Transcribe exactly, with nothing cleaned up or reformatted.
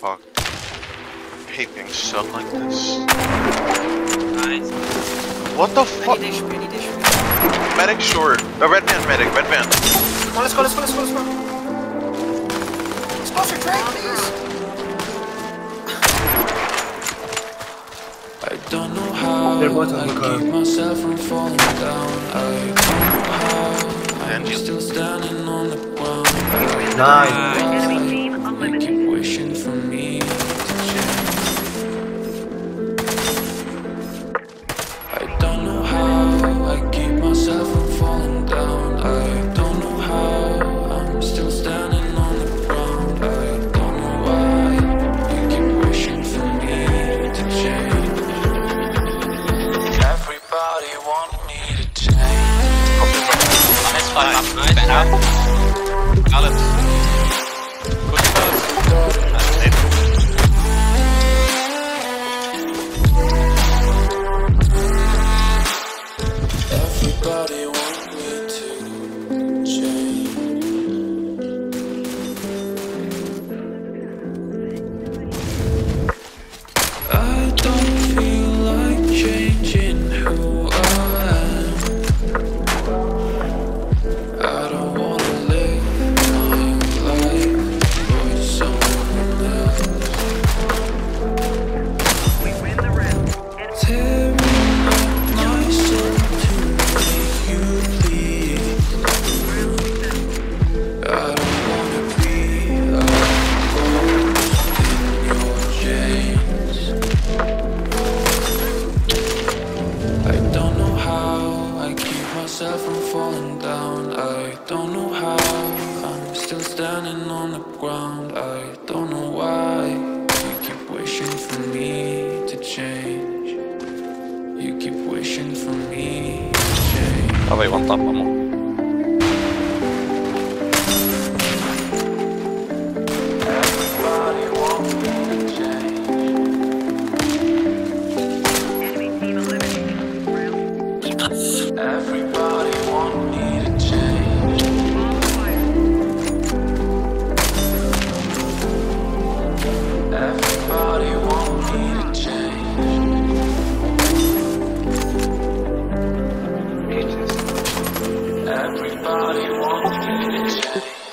fuck. I hate being stuck like this. Nice. What the fuck? Any dish, any dish. Medic short. A red van, medic, red van. Come on, let's go, let's go, let's go, let's go. Sponsor train, please. I don't know how I keep myself from falling down. I don't know how I'm still standing on the ground. Nice. I keep wishing for me to change. I don't know how I keep myself from falling down. I don't know how I'm still standing on the ground. I don't know why you keep wishing for me to change. Everybody want me to change. Nice fight, nice. Better. Alex. Good first. Everybody want me to change. I don't feel like changing who I am. I don't wanna live my life for someone else. We win the round. Tearing up my soul to make you bleed. I don't wanna be alone in your chains. I don't know how I keep myself from falling down. I don't know how I'm still standing on the ground. I don't know why you keep wishing for me to change. You keep wishing for me to change. Avaivan tappamo. Everybody want me to change. Enemy team eliminated. Round. Everybody want me to change. Ball acquired. Everybody want me to change. Everybody want me to change.